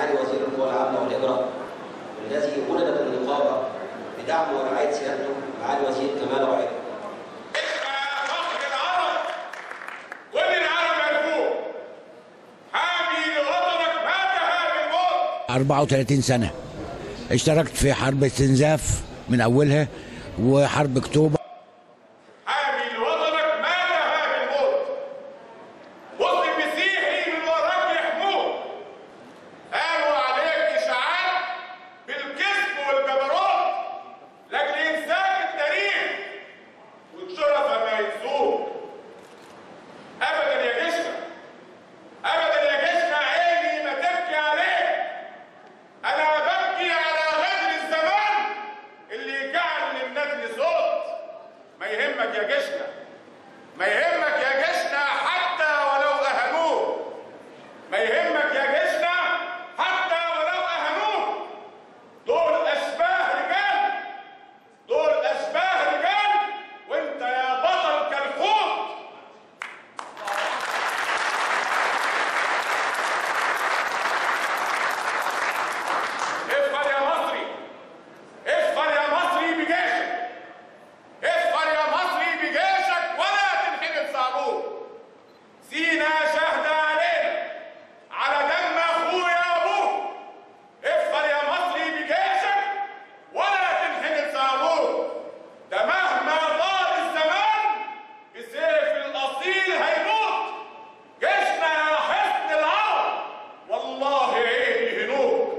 معالي وزير القوى العامة والهجرة الذي ولد بالنقابة بدعم ورعاية سيادته معالي وزير كمال وعيد. اسمع فخر العرب كل العالم يعرفوه، حامي لوطنك ما تهاب الموت. 34 سنة اشتركت في حرب استنزاف من أولها وحرب أكتوبر. حامي لوطنك ما تهاب الموت. مسلم مسيحي من وراك يحموه. قالوا عليك إشاعات بالكذب والجبروت لأجل إمساك التاريخ والشرفاء ما ينسوه. أبدا يا جيشنا، أبدا يا جيشنا، عيني ما تبكي عليك. أنا ببكي على غدر الزمان اللي جعل للنجم صوت. ما يهمك يا جيشنا، ما يهمك يا جيشنا حتى ولو أهانوه. ما يهمك يا جيشنا حتى ولو أهانوه. دول أشباه رجال، دول أشباه رجال، وأنت يا بطل كالحوت. افخر يا مصري، افخر يا مصري بجيشك، افخر يا مصري بجيشك ولا تنحني صعبوه. سينا شهد علينا على دم اخويا وابوه. افخر يا مصري بجيشك ولا تنحني صعبوه. ده مهما طال الزمان بسيف الاصيل هيموت. جيشنا يا حصن العرب والله عيني هنوك.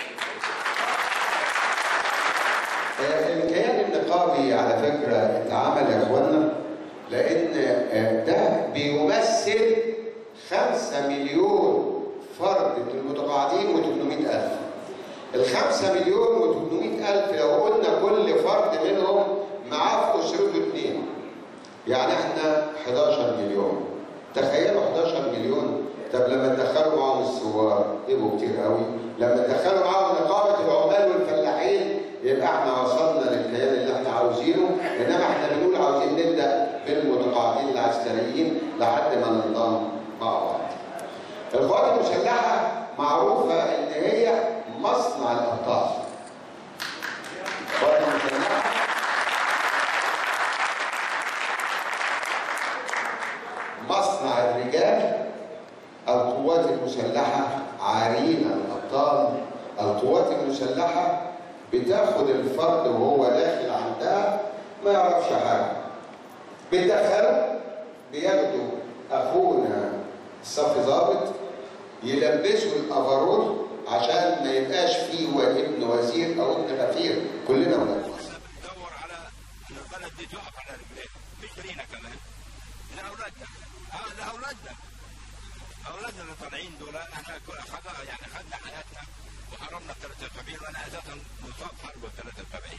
الكيان النقابي على فكرة اتعمل يا اخوانا لأن ده بيمثل 5 مليون فرد من المتقاعدين و800,000. ال5 مليون و800,000 لو قلنا كل فرد منهم معاه في أسرته 2، يعني احنا 11 مليون. تخيلوا 11 مليون. طب لما تدخلوا معاهم الثوار يبقوا كتير قوي. لما تدخلوا معاهم نقابة العمال والفلاحين يبقى احنا وصلنا للكيان اللي احنا عاوزينه. انما احنا بنقول عاوزين نبدا بالمتقاعدين العسكريين لحد ما ننضم مع بعض. القوات المسلحه معروفه ان هي مصنع الابطال. القوات المسلحه مصنع الرجال. القوات المسلحه عارين الابطال. القوات المسلحه بتاخد الفرد وهو داخل عندها ما يعرفش حاجه، بتدخله بياخدوا اخونا الصف ضابط يلبسوا الافرول عشان ما يبقاش فيه ابن وزير او ابن غفير، كلنا ولاد. ندور على ان البلد دي تقف على رجليها، مش لينا كمان، لاولادنا. اولادنا اللي طالعين دول احنا خدنا حياتنا وحرمنا 73 وانا اساسا مصاب حرب 73.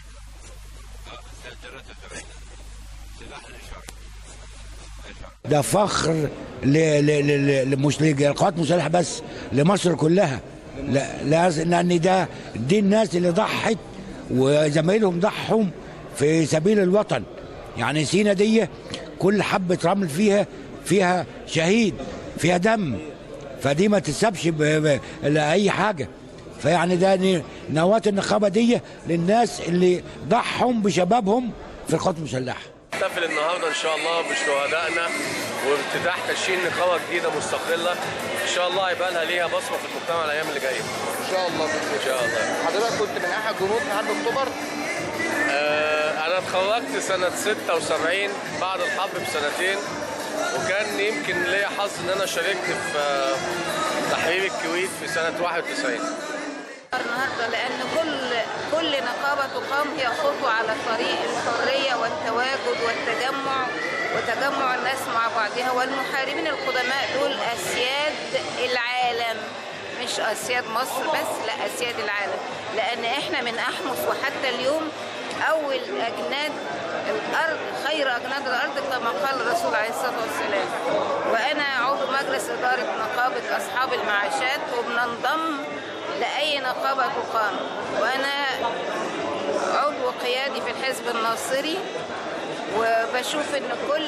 73 سلاح الاشاره. ده فخر مش للقوات المسلحة بس، لمصر كلها. لأن دي الناس اللي ضحت وزمايلهم ضحوا في سبيل الوطن. يعني سينا دي كل حبة رمل فيها شهيد، فيها دم، فدي ما تسبش لأي حاجة. فيعني ده نواة النقابة دي للناس اللي ضحوا بشبابهم في القوات المسلحة. نحتفل النهارده ان شاء الله بشهدائنا وافتتاح تشكيل نقابه جديده مستقله ان شاء الله هيبقى لها ليها بصمه في المجتمع الايام اللي جايه. ان شاء الله ان شاء الله. حضرتك كنت من احد جنود في حرب اكتوبر؟ انا اتخرجت سنه 76 بعد الحرب بسنتين، وكان يمكن ليا حظ ان انا شاركت في تحرير الكويت في سنه 91. النهارده لان كل نقابه تقام هي خطوه على طريق الحريه والتواجد والتجمع وتجمع الناس مع بعضها. والمحاربين القدماء دول اسياد العالم، مش اسياد مصر بس، لا اسياد العالم. لان احنا من احمس وحتى اليوم اول اجناد الارض، خير اجناد الارض كما قال الرسول عليه الصلاه والسلام. وانا عضو مجلس اداره نقابه اصحاب المعاشات، وبننضم لأي نقابة تقام. وأنا عضو قيادي في الحزب الناصري، وبشوف إن كل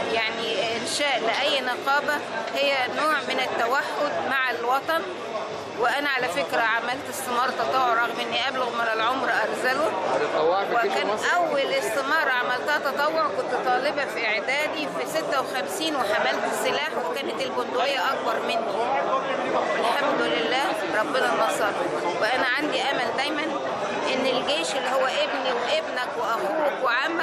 إنشاء لأي نقابة هي نوع من التوحد مع الوطن وانا على فكره عملت استمار تطوع رغم اني ابلغ من العمر ارذله، وكان اول استماره عملتها تطوع كنت طالبه في اعدادي في 56 وحملت السلاح وكانت البندقيه اكبر مني. الحمد لله ربنا نصر. وانا عندي امل دايما ان الجيش اللي هو ابني وابنك واخوك وعمك